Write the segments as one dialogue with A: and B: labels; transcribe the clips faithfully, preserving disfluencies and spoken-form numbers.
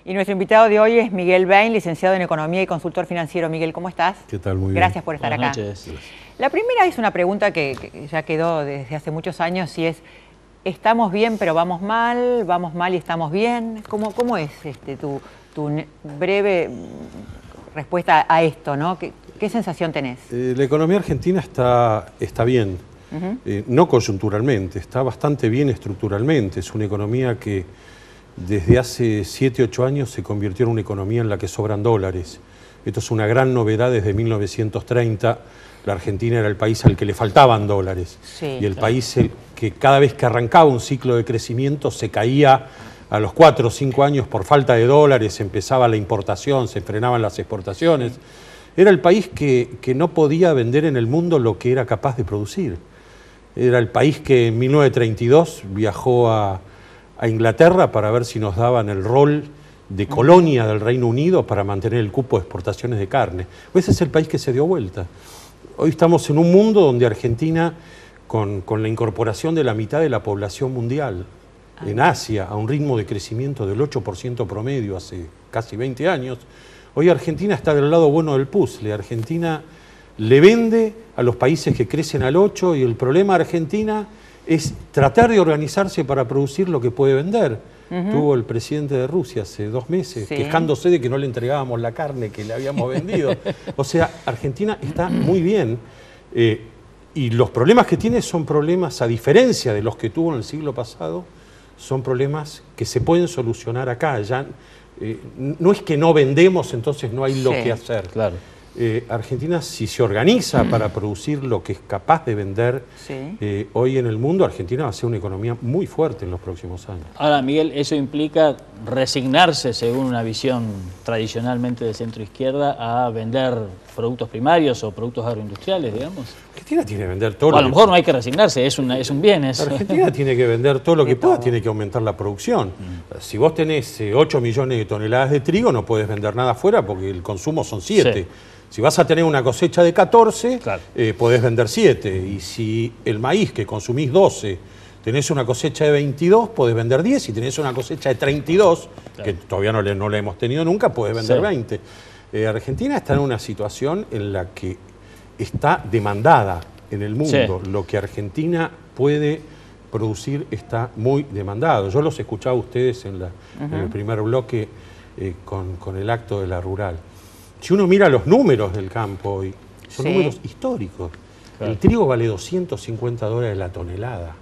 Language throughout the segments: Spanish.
A: Y nuestro invitado de hoy es Miguel Bain, licenciado en Economía y consultor financiero. Miguel, ¿cómo estás?
B: ¿Qué tal? Muy bien.
A: Gracias por estar
C: Buenas
A: acá.
C: noches.
A: La primera es una pregunta que, que ya quedó desde hace muchos años y es, ¿estamos bien pero vamos mal? ¿Vamos mal y estamos bien? ¿Cómo, cómo es este, tu, tu breve respuesta a esto, ¿no? ¿Qué, qué sensación tenés?
B: Eh, la economía argentina está, está bien, uh-huh. eh, no coyunturalmente, está bastante bien estructuralmente. Es una economía que desde hace siete, ocho años se convirtió en una economía en la que sobran dólares. Esto es una gran novedad desde mil novecientos treinta. La Argentina era el país al que le faltaban dólares. Sí, y el claro. país el que cada vez que arrancaba un ciclo de crecimiento se caía a los cuatro o cinco años por falta de dólares, empezaba la importación, se frenaban las exportaciones. Sí. Era el país que, que no podía vender en el mundo lo que era capaz de producir. Era el país que en mil novecientos treinta y dos viajó a, a Inglaterra para ver si nos daban el rol de colonia del Reino Unido para mantener el cupo de exportaciones de carne. Ese es el país que se dio vuelta. Hoy estamos en un mundo donde Argentina, con, con la incorporación de la mitad de la población mundial en Asia, a un ritmo de crecimiento del ocho por ciento promedio hace casi veinte años, hoy Argentina está del lado bueno del puzzle. Argentina le vende a los países que crecen al ocho y el problema de Argentina es tratar de organizarse para producir lo que puede vender. Uh-huh. Tuvo el presidente de Rusia hace dos meses sí. quejándose de que no le entregábamos la carne que le habíamos vendido. O sea, Argentina está muy bien eh, y los problemas que tiene son problemas, a diferencia de los que tuvo en el siglo pasado, son problemas que se pueden solucionar acá. Ya, eh, no es que no vendemos, entonces no hay sí, lo que hacer.
C: Claro.
B: Eh, Argentina, si se organiza para producir lo que es capaz de vender sí. eh, hoy en el mundo, Argentina va a ser una economía muy fuerte en los próximos años.
C: Ahora, Miguel, ¿eso implica resignarse, según una visión tradicionalmente de centro-izquierda, a vender productos primarios o productos agroindustriales, digamos?
B: Argentina tiene que vender todo
C: o
B: lo
C: a lo mejor no hay que resignarse, es, una, es un bien eso.
B: Argentina tiene que vender todo lo que pueda, tiene que aumentar la producción. Mm. Si vos tenés eh, ocho millones de toneladas de trigo, no podés vender nada afuera porque el consumo son siete. Sí. Si vas a tener una cosecha de catorce, claro. eh, podés vender siete. Y si el maíz que consumís doce, tenés una cosecha de veintidós, podés vender diez. Si tenés una cosecha de treinta y dos, claro. que todavía no, le, no la hemos tenido nunca, podés vender sí. veinte. Eh, Argentina está en una situación en la que está demandada en el mundo. Sí. Lo que Argentina puede producir está muy demandado. Yo los escuchaba a ustedes en, la, uh-huh. en el primer bloque eh, con, con el acto de la rural. Si uno mira los números del campo hoy, son sí. números históricos. Claro. El trigo vale doscientos cincuenta dólares la tonelada.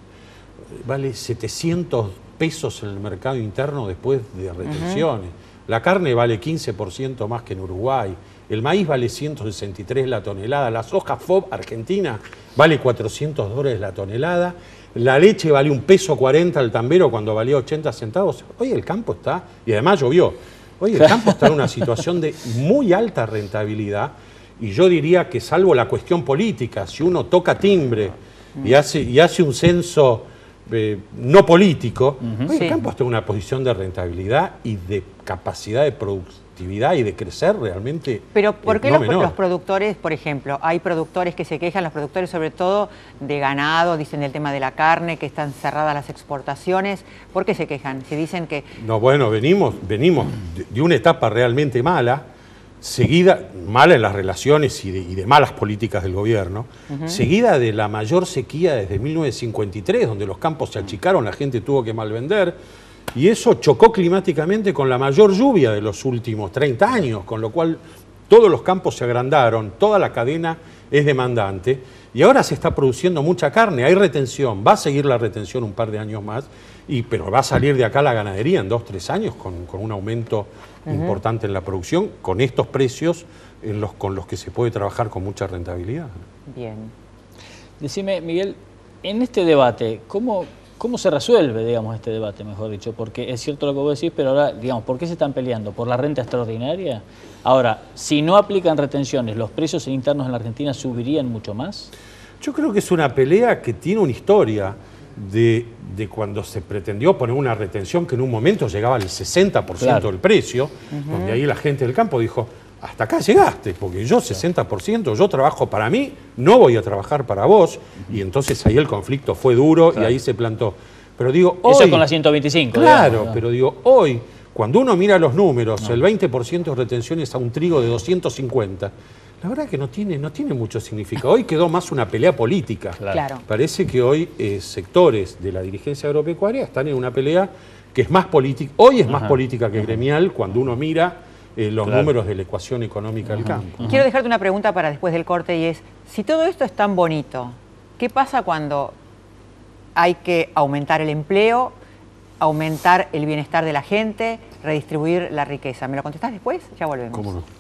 B: Vale setecientos pesos en el mercado interno después de retenciones. Uh-huh. La carne vale quince por ciento más que en Uruguay. El maíz vale ciento sesenta y tres la tonelada. La soja F O B argentina vale cuatrocientos dólares la tonelada. La leche vale un peso cuarenta al tambero cuando valía ochenta centavos. Hoy el campo está, y además llovió. Hoy el campo está en una situación de muy alta rentabilidad y yo diría que salvo la cuestión política, si uno toca timbre y hace, y hace un censo eh, no político, uh-huh. hoy sí. el campo está en una posición de rentabilidad y de capacidad de productividad y de crecer realmente.
A: Pero ¿por
B: eh,
A: qué
B: no
A: los, los productores, por ejemplo, hay productores que se quejan, los productores sobre todo de ganado, dicen del tema de la carne, que están cerradas las exportaciones? ¿Por qué se quejan? Si dicen que...
B: No, bueno, venimos, venimos de, de una etapa realmente mala, seguida, mala en las relaciones y de, y de malas políticas del gobierno, uh-huh. seguida de la mayor sequía desde mil novecientos cincuenta y tres, donde los campos se achicaron, la gente tuvo que malvender, y eso chocó climáticamente con la mayor lluvia de los últimos treinta años, con lo cual todos los campos se agrandaron, toda la cadena es demandante, y ahora se está produciendo mucha carne, hay retención, va a seguir la retención un par de años más, y, pero va a salir de acá la ganadería en dos, tres años con, con un aumento uh-huh. importante en la producción, con estos precios en los, con los que se puede trabajar con mucha rentabilidad.
A: Bien.
C: Decime, Miguel, en este debate, ¿cómo, cómo se resuelve, digamos, este debate, mejor dicho? Porque es cierto lo que vos decís, pero ahora, digamos, ¿por qué se están peleando? ¿Por la renta extraordinaria? Ahora, si no aplican retenciones, ¿los precios internos en la Argentina subirían mucho más?
B: Yo creo que es una pelea que tiene una historia de, de cuando se pretendió poner una retención que en un momento llegaba al sesenta por ciento claro. del precio, uh-huh. donde ahí la gente del campo dijo, hasta acá llegaste, porque yo sesenta por ciento, yo trabajo para mí, no voy a trabajar para vos, uh-huh. y entonces ahí el conflicto fue duro claro. y ahí se plantó. Pero digo, hoy...
C: Eso es con la ciento veinticinco.
B: Claro,
C: digamos, ¿no?
B: pero digo, hoy... cuando uno mira los números, no. el veinte por ciento de retenciones a un trigo de doscientos cincuenta, la verdad que no tiene, no tiene mucho significado. Hoy quedó más una pelea política.
A: Claro.
B: Parece que hoy eh, sectores de la dirigencia agropecuaria están en una pelea que es más política. Hoy es Ajá. más política que gremial cuando uno mira eh, los claro. números de la ecuación económica Ajá. del campo.
A: Quiero dejarte una pregunta para después del corte y es, si todo esto es tan bonito, ¿qué pasa cuando hay que aumentar el empleo, aumentar el bienestar de la gente, redistribuir la riqueza? ¿Me lo contestás después? Ya volvemos.
B: ¿Cómo no?